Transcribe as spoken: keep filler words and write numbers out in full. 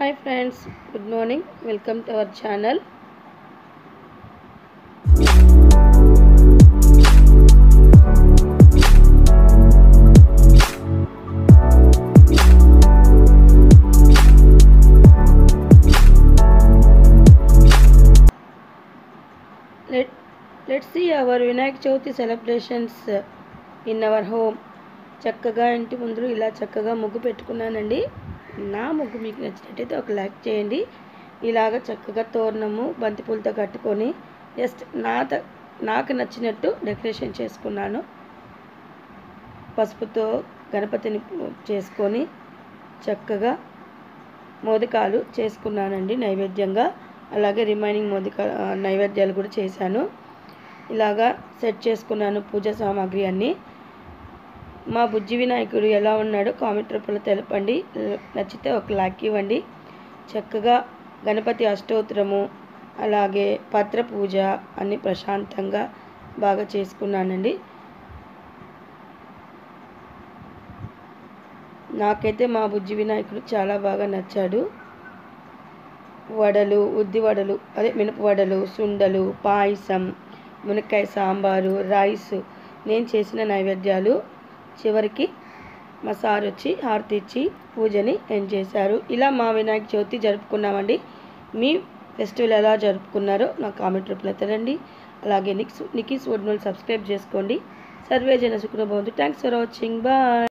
Hi friends, good morning. Welcome to our channel. Let let's see our Vinayak Chavati celebrations in our home. చక్కగా ఇంటి ముందు ఇలా చక్కగా ముగ్గు పెట్టుకున్నానండి. నా ముగ్గు మీకు నచ్చినట్టయితే ఒక లైక్ చేయండి. ఇలాగ చక్కగా తోరణము బంతిపూలతో కట్టుకొని జస్ట్ నా నాకు నచ్చినట్టు డెకరేషన్ చేసుకున్నాను. పసుపుతో గణపతిని చేసుకొని చక్కగా మోదకాలు చేసుకున్నానండి నైవేద్యంగా. అలాగే రిమైనింగ్ మోదక నైవేద్యాలు కూడా చేశాను. ఇలాగా సెట్ చేసుకున్నాను పూజ సామాగ్రి అన్నీ. మా బుజ్జి వినాయకుడు ఎలా ఉన్నాడో కామెంట్ రూపంలో తెలపండి. నచ్చితే ఒక లైక్ ఇవ్వండి. చక్కగా గణపతి అష్టోత్తరము అలాగే పత్ర పూజ అన్ని ప్రశాంతంగా బాగా చేసుకున్నానండి. నాకైతే మా బుజ్జి వినాయకుడు చాలా బాగా నచ్చాడు. వడలు, ఉద్ది వడలు, అదే మినప వడలు, సుండలు, పాయసం, మునక్కాయ సాంబారు, రైస్ నేను చేసిన నైవేద్యాలు. చివరికి మా సార్ వచ్చి హారతి ఇచ్చి పూజని ఎండ్ చేశారు. ఇలా మా వినాయక చవితి జరుపుకున్నామండి. మీ ఫెస్టివల్ ఎలా జరుపుకున్నారో నాకు కామెంట్ రూపంలో తెలండి. అలాగే నిక్స్ నికీస్ వుడ్ సబ్స్క్రైబ్ చేసుకోండి. సర్వే జన సుఖినో భవంతు. Thanks for watching. బాయ్.